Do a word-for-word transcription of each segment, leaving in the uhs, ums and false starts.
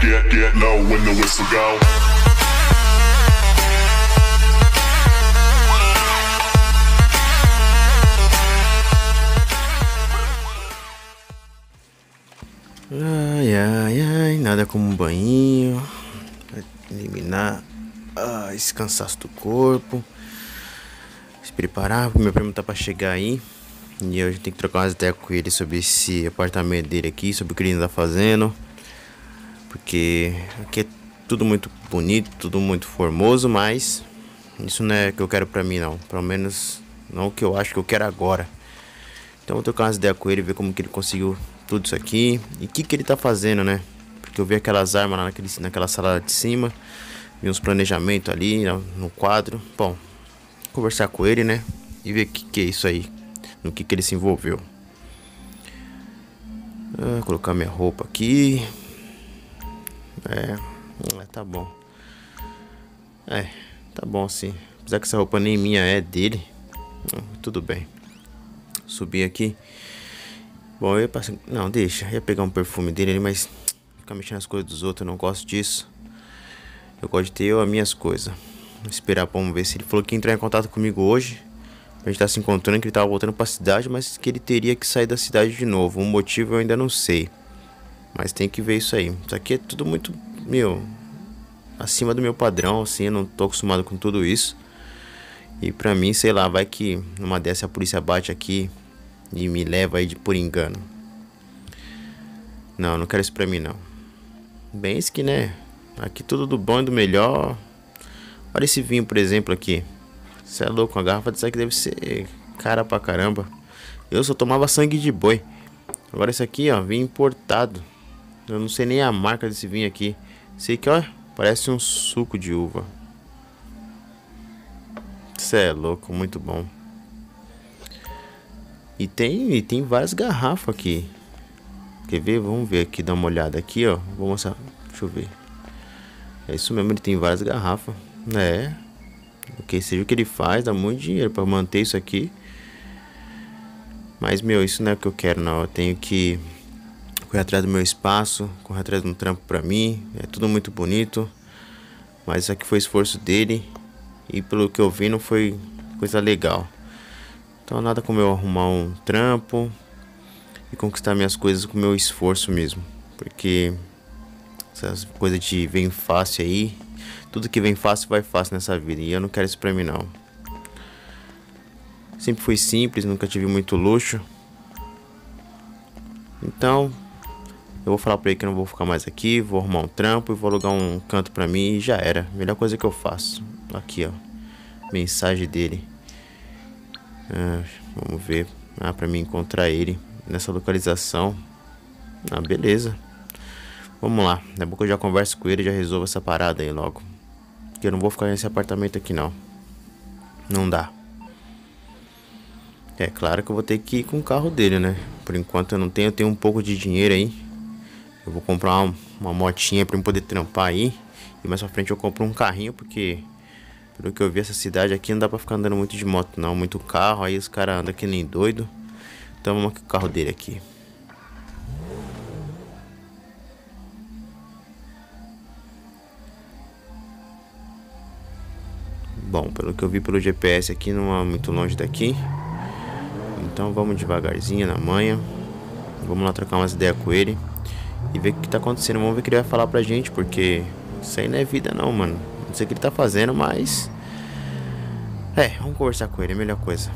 get, get low when the whistle go. Ai, ai, ai, nada como um banho pra eliminar ah, esse cansaço do corpo. Se preparar, porque meu primo tá pra chegar aí. E eu tenho que trocar umas ideias com ele sobre esse apartamento dele aqui, sobre o que ele tá fazendo. Porque aqui é tudo muito bonito, tudo muito formoso, mas isso não é o que eu quero pra mim não. Pelo menos não o que eu acho que eu quero agora. Então eu vou trocar umas ideias com ele, ver como que ele conseguiu tudo isso aqui e o que que ele tá fazendo, né? Porque eu vi aquelas armas lá naquele, naquela sala de cima, vi uns planejamentos ali no quadro. Bom, conversar com ele, né? E ver o que que é isso aí, no que que ele se envolveu. Ah, colocar minha roupa aqui. É, tá bom. É, tá bom assim. Apesar que essa roupa nem minha, é dele. Tudo bem. Subir aqui. Bom, eu ia passar... Não, deixa. Eu ia pegar um perfume dele ali, mas ficar mexendo nas coisas dos outros, eu não gosto disso. Eu gosto de ter eu as minhas coisas. Vou esperar, vamos ver se ele falou que ia entrar em contato comigo hoje. A gente tá se encontrando, que ele tava voltando pra cidade, mas que ele teria que sair da cidade de novo. O motivo eu ainda não sei. Mas tem que ver isso aí. Isso aqui é tudo muito, meu, acima do meu padrão, assim. Eu não tô acostumado com tudo isso. E pra mim, sei lá, vai que numa dessa a polícia bate aqui e me leva aí de por engano. Não, não quero isso pra mim não. Bem isso que, né, aqui tudo do bom e do melhor. Olha esse vinho, por exemplo, aqui. Você é louco, uma garrafa disso aqui deve ser cara pra caramba. Eu só tomava sangue de boi. Agora esse aqui, ó, vinho importado. Eu não sei nem a marca desse vinho aqui. Sei que, ó, parece um suco de uva. Você é louco, muito bom. E tem, e tem várias garrafas aqui. Quer ver? Vamos ver aqui, dar uma olhada aqui, ó. Vou mostrar, deixa eu ver. É isso mesmo, ele tem várias garrafas. É. Porque seja o que ele faz, dá muito dinheiro pra manter isso aqui. Mas, meu, isso não é o que eu quero, não. Eu tenho que correr atrás do meu espaço, correr atrás de um trampo pra mim. É tudo muito bonito. Mas isso aqui foi esforço dele. E pelo que eu vi, não foi coisa legal. Então nada como eu arrumar um trampo e conquistar minhas coisas com meu esforço mesmo. Porque essas coisas de vem fácil aí, tudo que vem fácil vai fácil nessa vida. E eu não quero isso pra mim não. Sempre fui simples, nunca tive muito luxo. Então eu vou falar pra ele que eu não vou ficar mais aqui. Vou arrumar um trampo e vou alugar um canto pra mim e já era. Melhor coisa que eu faço. Aqui, ó, mensagem dele. Ah, vamos ver. Ah, pra mim encontrar ele nessa localização. Ah, beleza. Vamos lá. Daqui a pouco eu já converso com ele e já resolvo essa parada aí logo. Porque eu não vou ficar nesse apartamento aqui não. Não dá. É claro que eu vou ter que ir com o carro dele, né? Por enquanto eu não tenho. Eu tenho um pouco de dinheiro aí. Eu vou comprar uma, uma motinha pra eu poder trampar aí. E mais pra frente eu compro um carrinho, porque pelo que eu vi, essa cidade aqui não dá pra ficar andando muito de moto não, muito carro, aí os caras andam que nem doido. Então vamos com o carro dele aqui. Bom, pelo que eu vi pelo G P S aqui, não é muito longe daqui. Então vamos devagarzinho na manhã. Vamos lá trocar umas ideias com ele e ver o que tá acontecendo. Vamos ver o que ele vai falar pra gente, porque isso aí não é vida não, mano. Não sei o que ele tá fazendo, mas é, vamos conversar com ele, é a melhor coisa.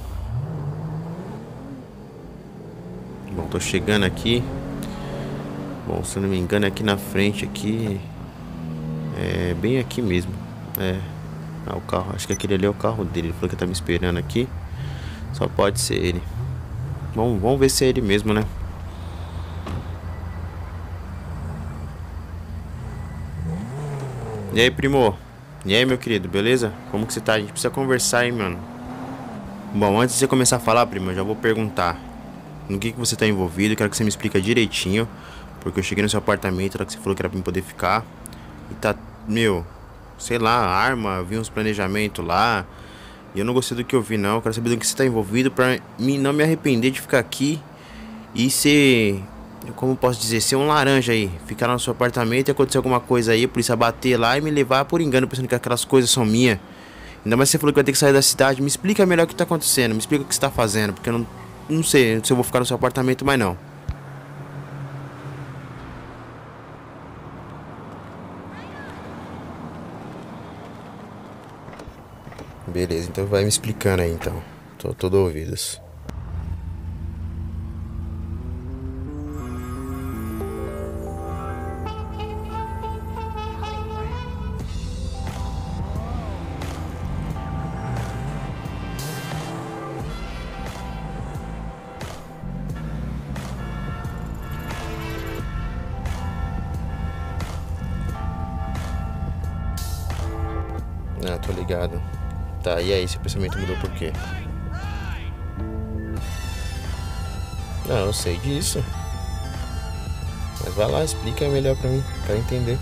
Bom, tô chegando aqui. Bom, se eu não me engano, aqui na frente aqui. É bem aqui mesmo. É. Ah, o carro, acho que aquele ali é o carro dele. Ele falou que tá me esperando aqui. Só pode ser ele. Bom, vamos ver se é ele mesmo, né? E aí, primo? E aí, meu querido, beleza? Como que você tá? A gente precisa conversar, hein, mano? Bom, antes de você começar a falar, primo, eu já vou perguntar no que que você tá envolvido. Eu quero que você me explique direitinho, porque eu cheguei no seu apartamento, lá que você falou que era pra me poder ficar. E tá, meu, sei lá, arma, vi uns planejamentos lá. E eu não gostei do que eu vi, não. Eu quero saber do que você tá envolvido pra mim não me arrepender de ficar aqui e ser como posso dizer, ser um laranja aí, ficar no seu apartamento e acontecer alguma coisa aí, a polícia bater lá e me levar por engano, pensando que aquelas coisas são minhas. Ainda mais você falou que vai ter que sair da cidade. Me explica melhor o que tá acontecendo, me explica o que você tá fazendo, porque eu não, não sei se eu vou ficar no seu apartamento mais não. Beleza, então vai me explicando aí então. Tô todo ouvidos. Ah, tô ligado. Tá, e aí, seu pensamento mudou por quê? Não, eu sei disso. Mas vai lá, explica melhor pra mim, pra eu entender.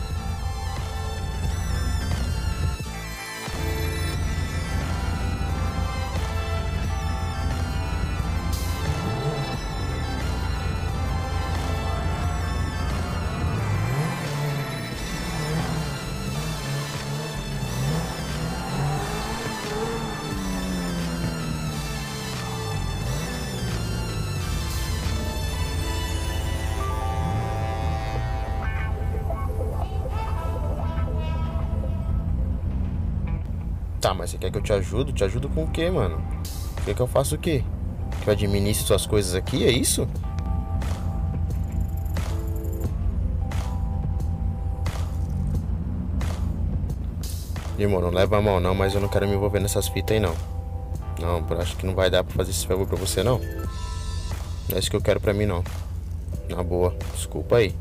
Tá, mas você quer que eu te ajude? Te ajudo com o quê, mano? Quer que eu faça o quê? Que eu administre suas coisas aqui, é isso? Irmão, não leva a mal não, mas eu não quero me envolver nessas fitas aí não. Não, eu acho que não vai dar pra fazer esse favor pra você não. Não é isso que eu quero pra mim não. Na boa, desculpa aí.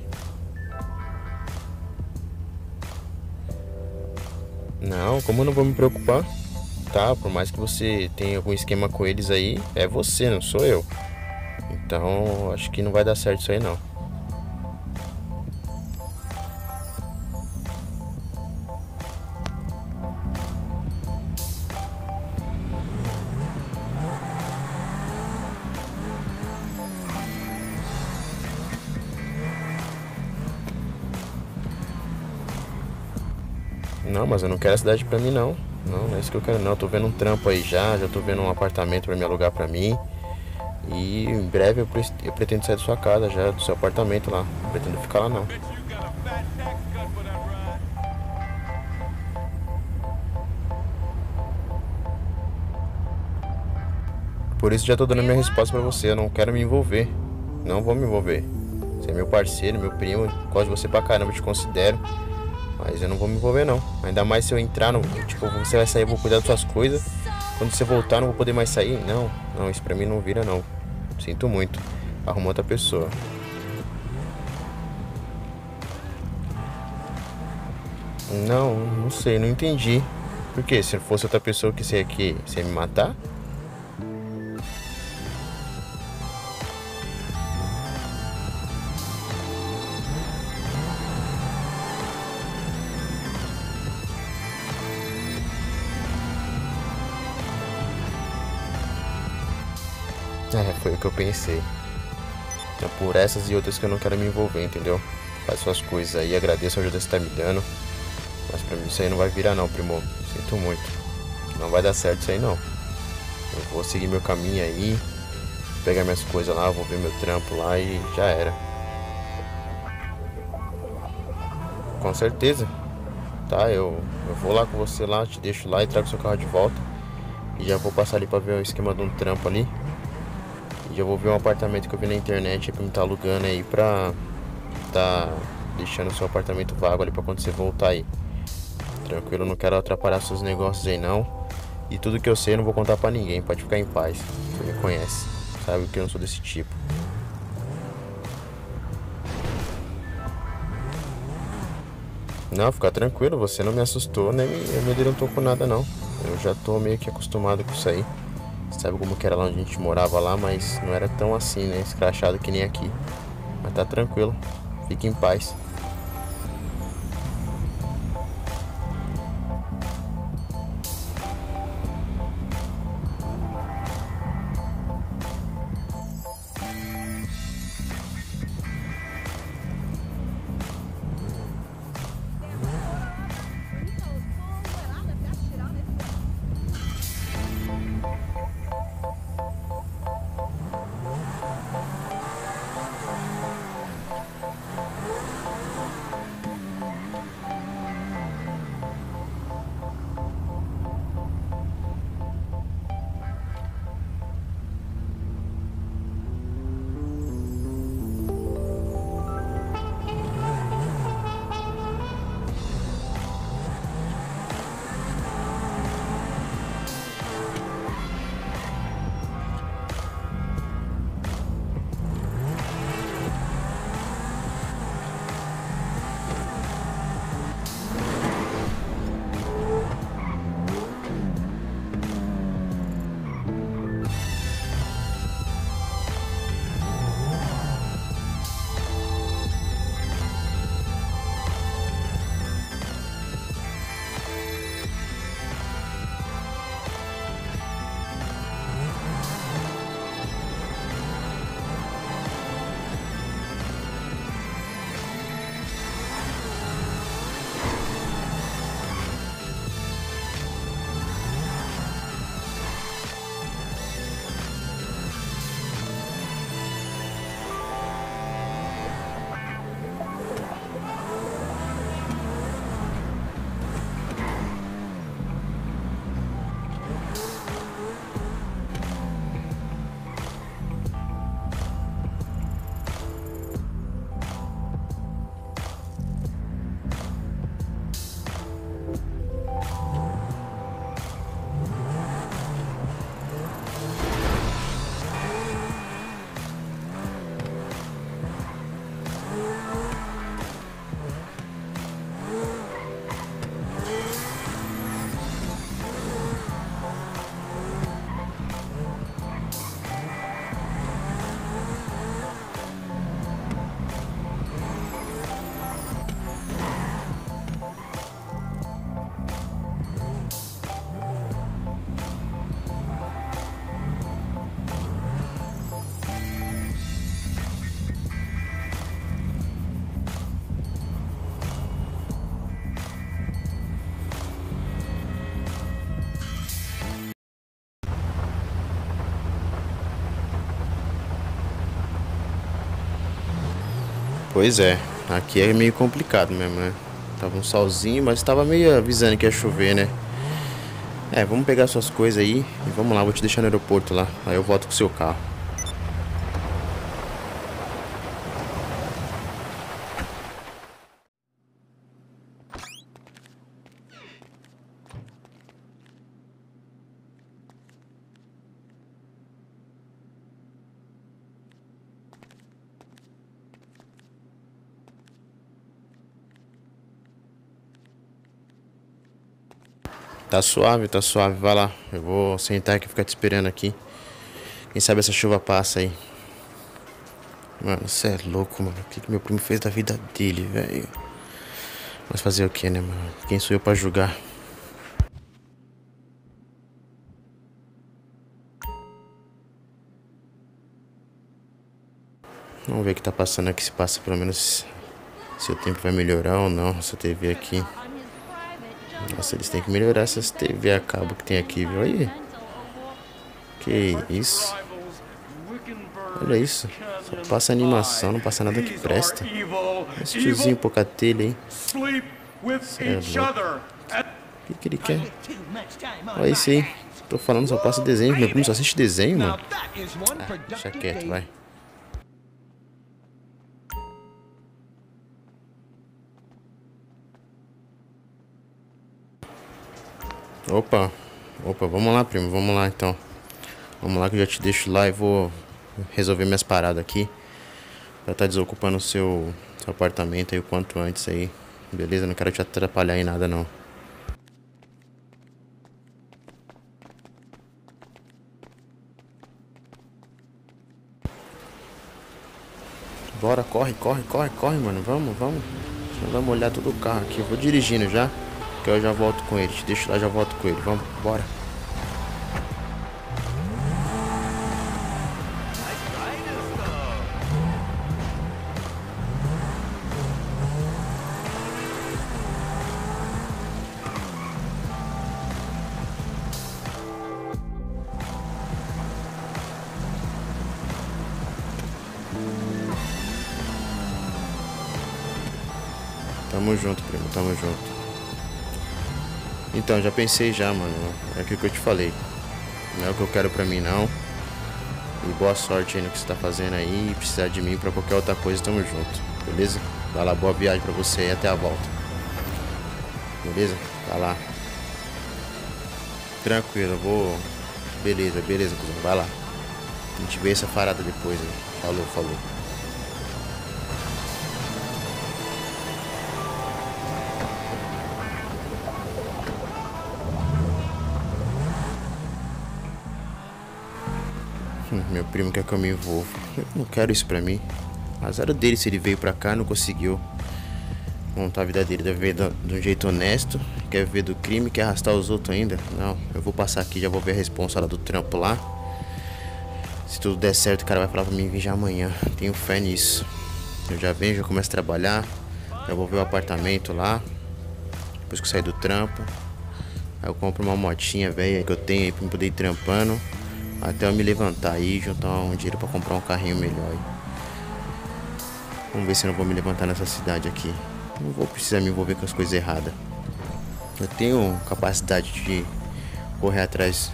Não, como eu não vou me preocupar? Tá, por mais que você tenha algum esquema com eles aí, é você, não sou eu. Então, acho que não vai dar certo isso aí não. Não, mas eu não quero a cidade pra mim não. Não, não é isso que eu quero não. Eu tô vendo um trampo aí já, já tô vendo um apartamento pra me alugar pra mim. E em breve eu, pre eu pretendo sair da sua casa já, do seu apartamento lá. Não pretendo ficar lá não. Por isso já tô dando a minha resposta pra você. Eu não quero me envolver. Não vou me envolver. Você é meu parceiro, meu primo. Gosto de você pra caramba, te considero. Mas eu não vou me envolver não. Ainda mais se eu entrar no... Tipo, você vai sair, eu vou cuidar das suas coisas. Quando você voltar, eu não vou poder mais sair. Não, não, isso pra mim não vira não. Sinto muito. Arruma outra pessoa. Não, não sei, não entendi. Por quê? Se fosse outra pessoa que você aqui, você ia me matar? É, foi o que eu pensei. É por essas e outras que eu não quero me envolver, entendeu? Faz suas coisas aí, agradeço a ajuda que você tá me dando. Mas pra mim isso aí não vai virar não, primo. Sinto muito. Não vai dar certo isso aí não. Eu vou seguir meu caminho aí, pegar minhas coisas lá, vou ver meu trampo lá e já era. Com certeza. Tá, eu, eu vou lá com você lá, te deixo lá e trago seu carro de volta. E já vou passar ali pra ver o esquema de um trampo ali. E já vou ver um apartamento que eu vi na internet pra me tá alugando aí pra tá deixando o seu apartamento vago ali pra quando você voltar aí. Tranquilo, não quero atrapalhar seus negócios aí não. E tudo que eu sei eu não vou contar pra ninguém, pode ficar em paz. Você me conhece, sabe que eu não sou desse tipo. Não, fica tranquilo, você não me assustou, nem me, eu me amedrontou com nada não. Eu já tô meio que acostumado com isso aí. Sabe como que era lá onde a gente morava lá, mas não era tão assim, né? Escrachado que nem aqui. Mas tá tranquilo, fique em paz. Pois é, aqui é meio complicado mesmo, né? Tava um solzinho, mas tava meio avisando que ia chover, né? É, vamos pegar suas coisas aí e vamos lá, vou te deixar no aeroporto lá. Aí eu volto com o seu carro. Tá suave, tá suave, vai lá. Eu vou sentar aqui e ficar te esperando aqui. Quem sabe essa chuva passa aí. Mano, você é louco, mano. O que, que meu primo fez da vida dele, velho? Mas fazer o que, né, mano? Quem sou eu pra julgar? Vamos ver o que tá passando aqui. Se passa pelo menos se o tempo vai melhorar ou não. Essa T V aqui. Nossa, eles têm que melhorar essas T V a cabo que tem aqui, viu? Aí. Que isso? Olha isso. Só passa animação, não passa nada que presta. Esse tiozinho pouca telha, hein? Cê é louco. O que, que ele quer? Olha isso aí. Tô falando, só passa desenho. Meu primo só assiste desenho, mano. Ah, deixa quieto, vai. Opa, opa, vamos lá, primo, vamos lá então. Vamos lá que eu já te deixo lá e vou resolver minhas paradas aqui. Pra tá desocupando o seu, seu apartamento aí o quanto antes aí. Beleza? Não quero te atrapalhar em nada não. Bora, corre, corre, corre, corre, mano. Vamos, vamos. Senão vai molhar todo o carro aqui. Eu vou dirigindo já. Que eu já volto com ele. Te deixo lá, já volto com ele. Vamos, bora. Tamo junto, primo, tamo junto. Então, já pensei já, mano. É aquilo que eu te falei. Não é o que eu quero pra mim, não. E boa sorte aí no que você tá fazendo aí. E precisar de mim pra qualquer outra coisa, tamo junto. Beleza? Vai lá, boa viagem pra você e até a volta. Beleza? Vai lá. Tranquilo, eu vou... Beleza, beleza, cuzão. Vai lá. A gente vê essa parada depois aí. Falou, falou. Meu primo quer que eu me envolva. Eu não quero isso pra mim. Azar dele se ele veio pra cá e não conseguiu montar a vida dele. Deve ver de um jeito honesto. Quer viver do crime, quer arrastar os outros ainda. Não, eu vou passar aqui, já vou ver a responsa lá do trampo lá. Se tudo der certo, o cara vai falar pra mim vir já amanhã. Tenho fé nisso. Eu já venho, já começo a trabalhar. Já vou ver o apartamento lá. Depois que eu sair do trampo. Aí eu compro uma motinha velha que eu tenho aí pra poder ir trampando. Até eu me levantar aí e juntar um dinheiro pra comprar um carrinho melhor aí. Vamos ver se eu não vou me levantar nessa cidade aqui. Não vou precisar me envolver com as coisas erradas. Eu tenho capacidade de correr atrás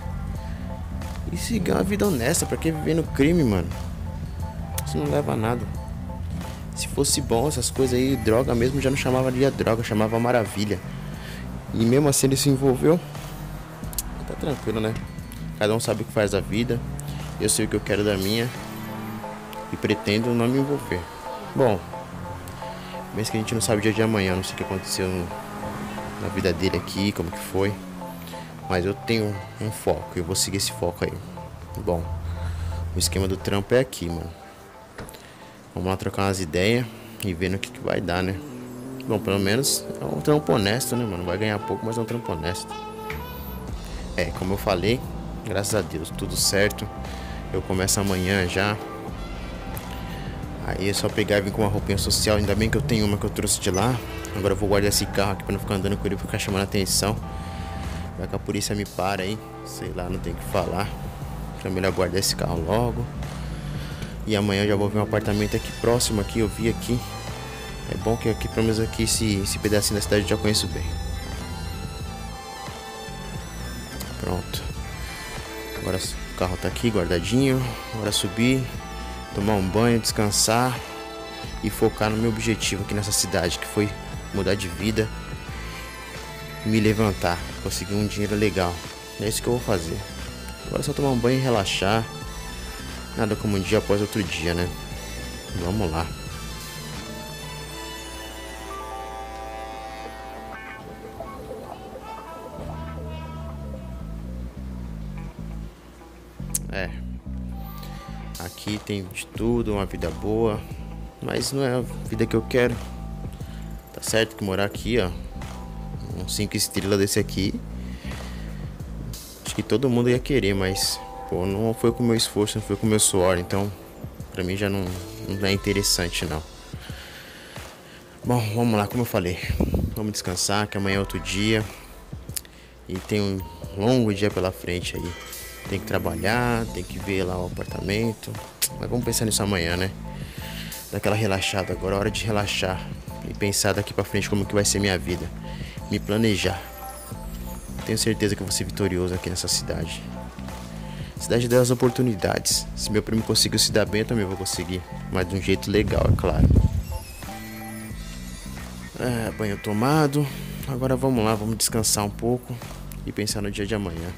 e seguir uma vida honesta. Pra que viver no crime, mano? Isso não leva a nada. Se fosse bom essas coisas aí, droga mesmo, já não chamava de droga, chamava maravilha. E mesmo assim ele se envolveu. Tá tranquilo, né? Cada um sabe o que faz da vida. Eu sei o que eu quero da minha. E pretendo não me envolver. Bom, mesmo que a gente não sabe o dia de amanhã, não sei o que aconteceu na vida dele aqui, como que foi. Mas eu tenho um foco, eu vou seguir esse foco aí. Bom, o esquema do trampo é aqui, mano. Vamos lá trocar umas ideias e ver no que, que vai dar, né? Bom, pelo menos é um trampo honesto, né, mano? Vai ganhar pouco, mas é um trampo honesto. É, como eu falei, graças a Deus, tudo certo. Eu começo amanhã já. Aí é só pegar e vir com uma roupinha social. Ainda bem que eu tenho uma que eu trouxe de lá. Agora eu vou guardar esse carro aqui pra não ficar andando com ele, pra ficar chamando a atenção. Vai que a polícia me para aí. Sei lá, não tem o que falar. Então é melhor guardar esse carro logo. E amanhã eu já vou ver um apartamento aqui próximo aqui. Eu vi aqui. É bom que aqui, pelo menos aqui, esse, esse pedacinho da cidade eu já conheço bem. Pronto. Agora o carro tá aqui guardadinho. Agora subir, tomar um banho, descansar e focar no meu objetivo aqui nessa cidade, que foi mudar de vida e me levantar, conseguir um dinheiro legal. É isso que eu vou fazer. Agora é só tomar um banho e relaxar. Nada como um dia após outro dia, né? Vamos lá. É. Aqui tem de tudo, uma vida boa, mas não é a vida que eu quero. Tá certo que morar aqui, ó, um cinco estrelas desse aqui, acho que todo mundo ia querer, mas pô, não foi com o meu esforço, não foi com o meu suor, então pra mim já não, não é interessante não. Bom, vamos lá, como eu falei, vamos descansar, que amanhã é outro dia e tem um longo dia pela frente aí. Tem que trabalhar, tem que ver lá o apartamento, mas vamos pensar nisso amanhã, né? Daquela relaxada, agora é hora de relaxar e pensar daqui pra frente como que vai ser minha vida, me planejar. Tenho certeza que eu vou ser vitorioso aqui nessa cidade. Cidade das oportunidades. Se meu primo conseguiu se dar bem, eu também vou conseguir, mas de um jeito legal, é claro. É, banho tomado. Agora vamos lá, vamos descansar um pouco e pensar no dia de amanhã.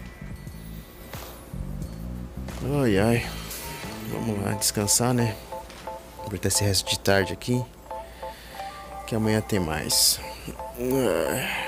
Ai, ai. Vamos lá, descansar, né? Aproveitar esse resto de tarde aqui, que amanhã tem mais.